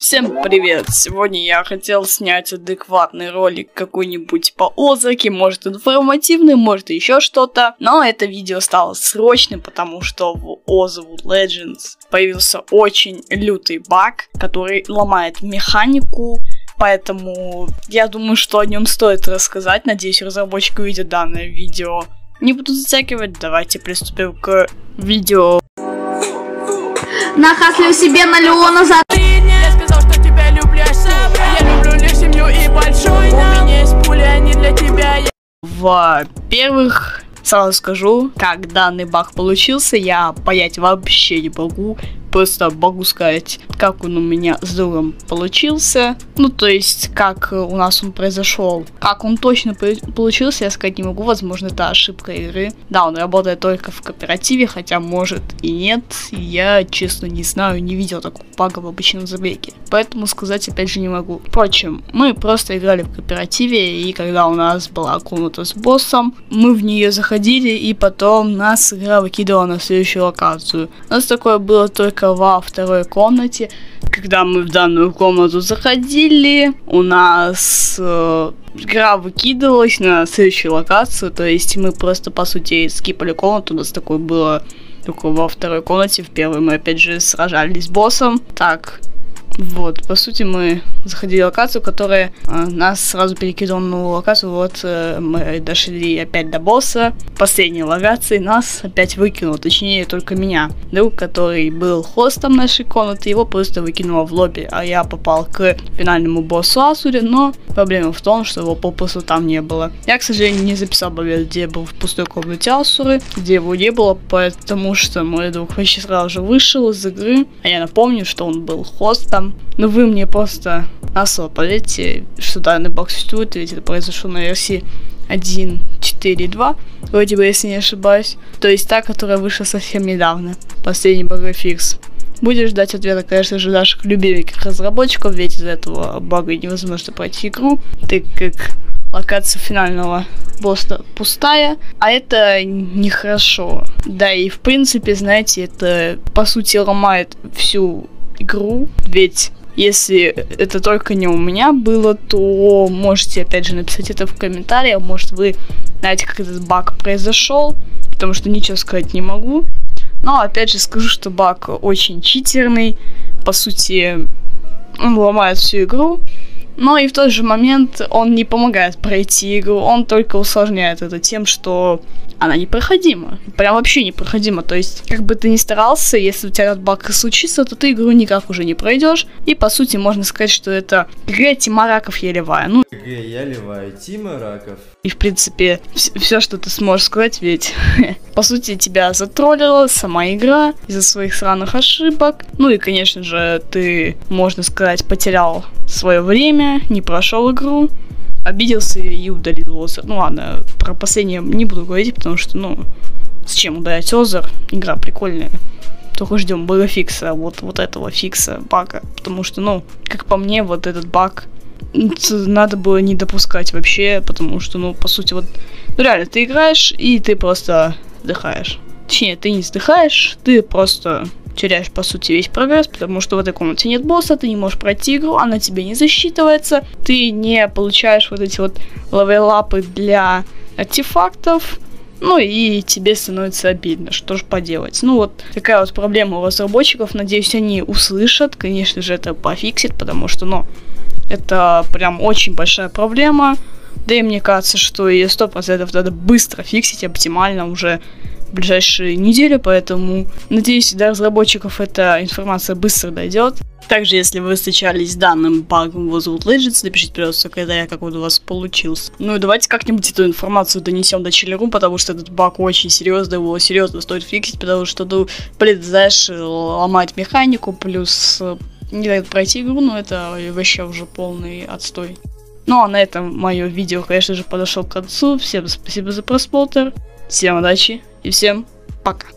Всем привет! Сегодня я хотел снять адекватный ролик какой-нибудь по Озарке, может информативный, может еще что-то. Но это видео стало срочным, потому что в Ozark Legends появился очень лютый баг, который ломает механику. Поэтому я думаю, что о нем стоит рассказать. Надеюсь, разработчики увидят данное видео. Не буду затягивать, давайте приступим к видео. Нахаслю себе налью назад. Я сказал, что тебя люблю, я люблю лишь семью и большой. У меня есть пули, они для тебя. Во-первых, сразу скажу, как данный баг получился, я понять вообще не могу. Просто могу сказать, как он у меня с другом получился. Ну, то есть, как у нас он произошел. Как он точно получился, я сказать не могу. Возможно, это ошибка игры. Да, он работает только в кооперативе, хотя может и нет. Я, честно, не знаю, не видел такого бага в обычном забеге. Поэтому сказать опять же не могу. Впрочем, мы просто играли в кооперативе, и когда у нас была комната с боссом, мы в нее заходили, и потом нас игра выкидывала на следующую локацию. У нас такое было только во второй комнате. Когда мы в данную комнату заходили, у нас игра выкидывалась на следующую локацию. То есть мы просто по сути скипали комнату. У нас такое было только во второй комнате. В первой мы опять же сражались с боссом. Так, вот, по сути мы заходили в локацию, которая нас сразу перекидывала на новую локацию. Вот мы дошли опять до босса. Последней локации нас опять выкинуло, точнее только меня. Друг, который был хостом нашей комнаты, его просто выкинуло в лобби. А я попал к финальному боссу Асуре, но проблема в том, что его попросту там не было. Я, к сожалению, не записал момент, где был в пустой комнате Асуры, где его не было, потому что мой друг вообще сразу же вышел из игры. А я напомню, что он был хостом. Но вы мне просто особо поверьте, что данный баг существует, ведь это произошло на версии 1.4.2, вроде бы, если не ошибаюсь. То есть та, которая вышла совсем недавно. Последний баговый фикс. Будешь ждать ответа, конечно же, наших любимых разработчиков, ведь из-за этого бага невозможно пройти игру, так как локация финального босса пустая, а это нехорошо. Да и в принципе, знаете, это по сути ломает всю игру, ведь если это только не у меня было, то можете опять же написать это в комментариях, может вы знаете, как этот баг произошел, потому что ничего сказать не могу. Но опять же скажу, что баг очень читерный, по сути он ломает всю игру, но и в тот же момент он не помогает пройти игру, он только усложняет это тем, что она непроходима. Прям вообще непроходима. То есть, как бы ты ни старался, если у тебя этот баг случится, то ты игру никак уже не пройдешь. И по сути можно сказать, что это ГГ Тима Раков я ливаю. Ну, ГГ я ливаю Тима Раков. И в принципе, все, что ты сможешь сказать, ведь по сути тебя затроллила сама игра из-за своих сраных ошибок. Ну и конечно же, ты, можно сказать, потерял свое время, не прошел игру. Обиделся и удалил Озарк. Ну ладно, про последнее не буду говорить, потому что, ну, зачем удалять Озарк? Игра прикольная. Только ждем багафикса, вот этого фикса, бага. Потому что, ну, как по мне, вот этот баг надо было не допускать вообще, потому что, ну, по сути, вот, ну, реально, ты играешь, и ты просто вздыхаешь. Точнее, ты не вздыхаешь, ты просто теряешь, по сути, весь прогресс, потому что в этой комнате нет босса, ты не можешь пройти игру, она тебе не засчитывается, ты не получаешь вот эти вот левелапы для артефактов, ну и тебе становится обидно, что же поделать. Ну вот такая вот проблема у разработчиков, надеюсь, они услышат, конечно же, это пофиксит, потому что, ну, это прям очень большая проблема, да и мне кажется, что ее 100% надо быстро фиксить, оптимально уже в ближайшие недели, поэтому надеюсь, до разработчиков эта информация быстро дойдет. Также, если вы встречались с данным багом в Ozark Legends, напишите, пожалуйста, как он у вас получился. Ну и давайте как-нибудь эту информацию донесем до Chiller.ru, потому что этот баг очень серьезный, его серьезно стоит фиксить, потому что, ну, блин, знаешь, ломать механику, плюс не дает пройти игру, но это вообще уже полный отстой. Ну а на этом мое видео, конечно же, подошло к концу. Всем спасибо за просмотр, всем удачи и всем пока.